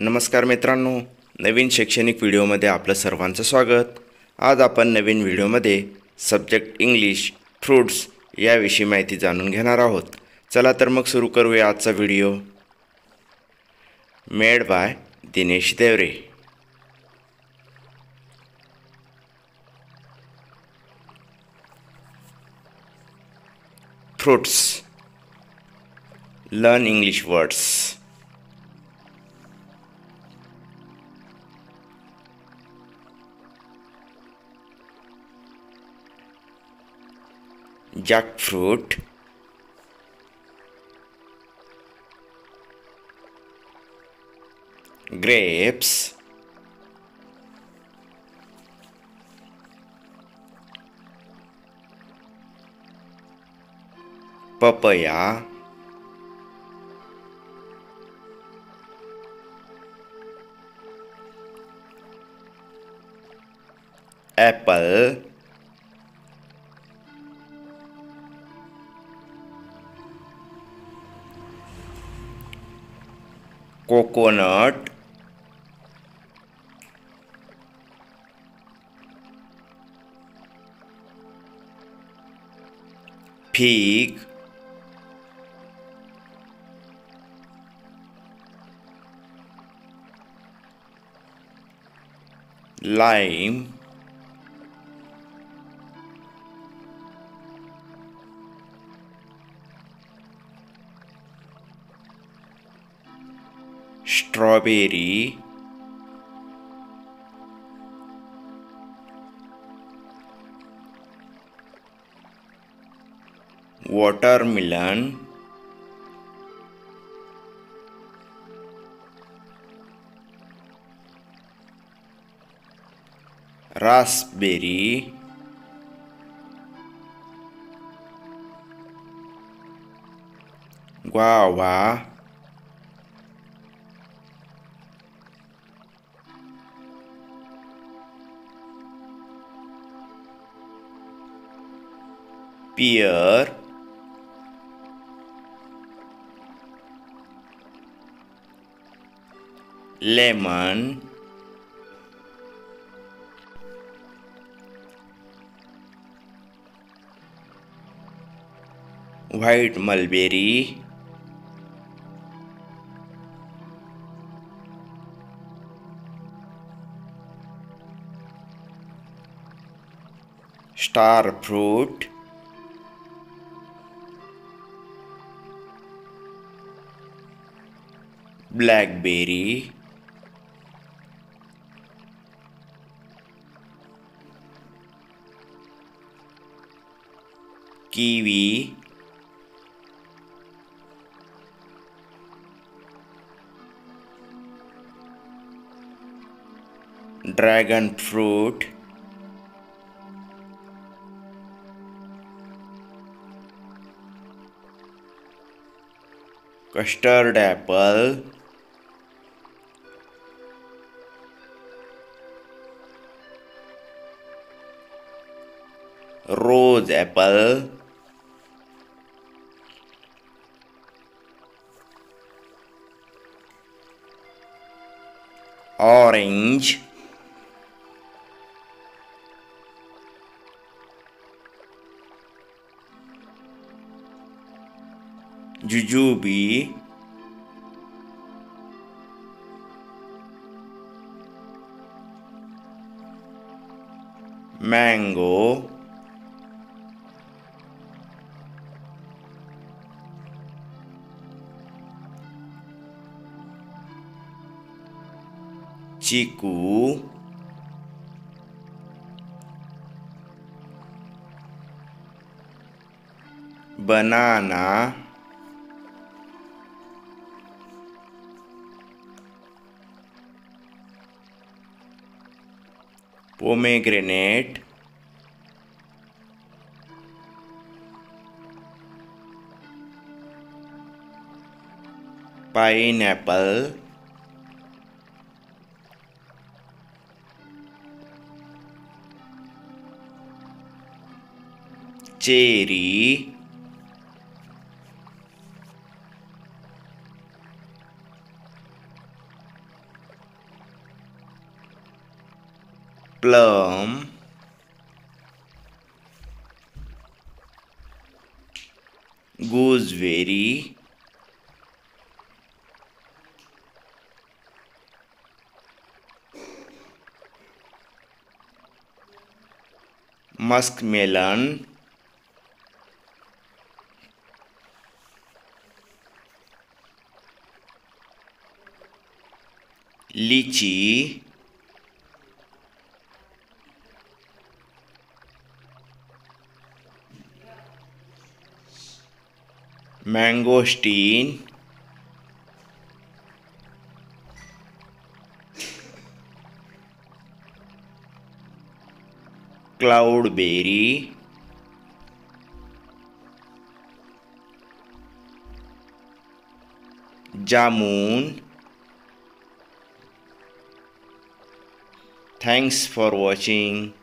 नमस्कार मित्रांनो, नवीन शैक्षणिक व्हिडिओमध्ये आपलं सर्वांचं स्वागत। आज आपण नवीन व्हिडिओमध्ये सब्जेक्ट इंग्लिश फ्रूट्स याविषयी माहिती जाणून घेणार आहोत। चला तर मग सुरू करूया आजचा video. Made by Dinesh Devre. Fruits, learn English words। jackfruit, grapes, papaya, apple, coconut, fig, lime, strawberry, watermelon, raspberry, guava, pear, lemon, white mulberry, star fruit, blackberry, kiwi, dragon fruit, custard apple, rose apple, orange, jujube, mango, chiku, banana, pomegranate, pineapple, cherry, plum, gooseberry, muskmelon, lychee, mangosteen, cloudberry, jamun. Thanks for watching.